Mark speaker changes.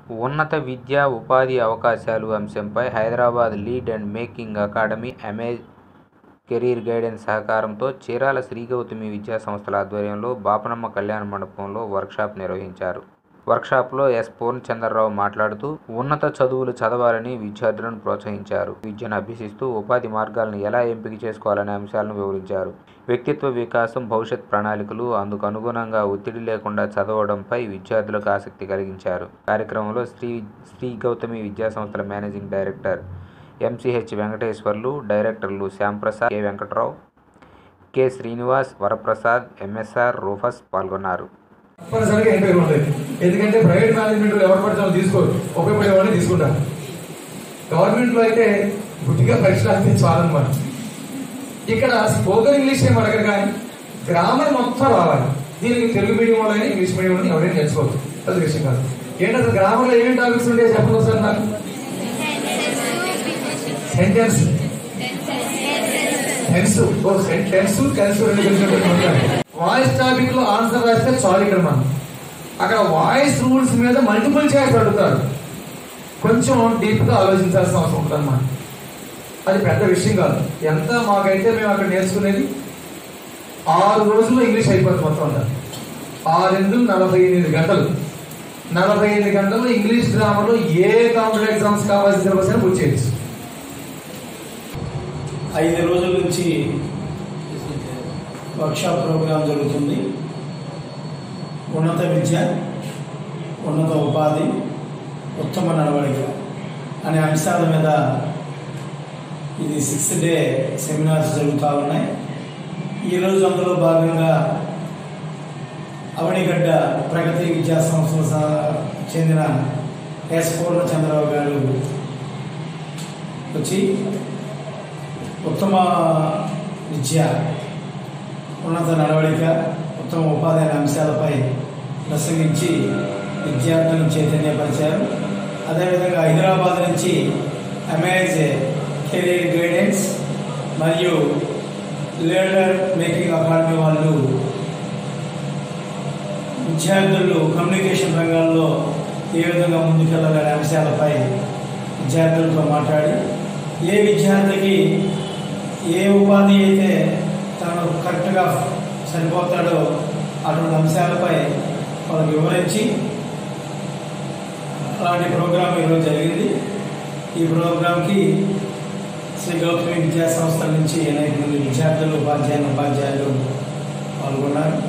Speaker 1: ఉన్నత విద్య, ఉపాధి అవకాశాలు అంశంపై Hyderabad lead and making academy, amaze career guidance సహకారంతో చీరాల శ్రీ గౌతమి విద్యాసంస్థల ఆధ్వర్యంలో బాపనమ్మ కళ్యాణ మండపంలో వర్క్షాప్ నిర్వహించారు. వర్క్షాప్లో ఎస్ పూర్ణచంద్రరావు మాట్లాడుతూ ఉన్నత చదువులు చదవాలని విద్యార్థులను ప్రోత్సహించారు. విద్యను అభ్యసిస్తూ ఉపాధి మార్గాలను ఎలా ఎంపిక చేసుకోవాలనే అంశాలను వివరించారు. వ్యక్తిత్వ వికాసం, భవిష్యత్ ప్రణాళికలు, అందుకు అనుగుణంగా ఒత్తిడి లేకుండా చదవడంపై విద్యార్థులకు ఆసక్తి కలిగించారు. కార్యక్రమంలో శ్రీ గౌతమి విద్యాసంస్థల మేనేజింగ్ డైరెక్టర్ ఎంసీహెచ్ వెంకటేశ్వర్లు, డైరెక్టర్లు Shyamprasad, K Venkatrao, K Srinivas, Varaprasad, MSR, Rufus పాల్గొన్నారు.
Speaker 2: తప్పనిసరిగా ఎంపిక ఉంటుంది. ఎందుకంటే ప్రైవేట్ మేనేజ్మెంట్లో ఎవరు పడితే తీసుకోరు, ఉపయోగపడేవాడిని తీసుకుంటారు. గవర్నమెంట్లో అయితే గుడ్డిగా పరీక్షలు అంతే చాలన్నమాట. ఇక్కడ స్పోకెన్ ఇంగ్లీష్ ఏం అడగరు, కానీ గ్రామర్ మొత్తం రావాలి. దీనికి తెలుగు మీడియం వాళ్ళని ఇంగ్లీష్ మీడియం వాళ్ళని ఎవరైనా నేర్చుకోవచ్చు. అది విషయం కాదు. ఏంటి అసలు గ్రామర్లో ఏమేమి టాపిక్స్ ఉంటాయి చెప్పండి సార్ నాకు. సెంటెన్స్, వాయిస్ టాపిక్ లో ఆన్సర్ రాస్తే చాలు. ఇక్కడ మనం అక్కడ వాయిస్ రూల్స్ మీద మల్టిపుల్ చాయిస్ అడుగుతారు. కొంచెం డీప్ గా ఆలోచించాల్సిన అవసరం ఉంటుంది అన్నమాట. అది పెద్ద విషయం కాదు. ఎంత మాకైతే మేము అక్కడ నేర్చుకునేది 6 రోజుల్లో ఇంగ్లీష్ అయిపోతుంది మొత్తం అంతా. 6 48 గంటలు. 45 గంటల్లో ఇంగ్లీష్ గ్రామర్ లో ఏ కాంపిటేటివ్ ఎగ్జామ్స్ కావాల్సిన సిలబస్ అయినా పూర్తి చేయొచ్చు.
Speaker 3: 5 రోజుల నుంచి వర్క్షాప్ ప్రోగ్రాం జరుగుతుంది. ఉన్నత విద్య, ఉన్నత ఉపాధి, ఉత్తమ నడవడిక అనే అంశాల మీద ఇది 6th డే సెమినార్స్ జరుగుతూ ఉన్నాయి. ఈరోజు అందులో భాగంగా అవనిగడ్డ ప్రగతి విద్యా సంస్థలకు చెందిన ఎస్ పూర్ణచంద్రరావు గారు వచ్చి ఉత్తమ విద్య, ఉన్నత నడవడిక, ఉత్తమ ఉపాధి అనే అంశాలపై ప్రసంగించి విద్యార్థులను చైతన్యపరిచారు. అదేవిధంగా హైదరాబాద్ నుంచి అమేజ్ కెరీర్ గైడెన్స్ మరియు లీడర్ మేకింగ్ అకాడమీ వాళ్ళు విద్యార్థులు కమ్యూనికేషన్ రంగాల్లో ఏ విధంగా ముందుకెళ్లాలనే అంశాలపై విద్యార్థులతో మాట్లాడి ఏ విద్యార్థికి ఏ ఉపాధి అయితే తను కరెక్ట్గా సరిపోతాడో అటువంటి అంశాలపై వాళ్ళకి వివరించి అలాంటి ప్రోగ్రాం ఈరోజు జరిగింది. ఈ ప్రోగ్రాంకి శ్రీ గౌతమి విద్యా సంస్థల నుంచి అనేక మంది విద్యార్థులు, ఉపాధ్యాయులు పాల్గొన్నారు.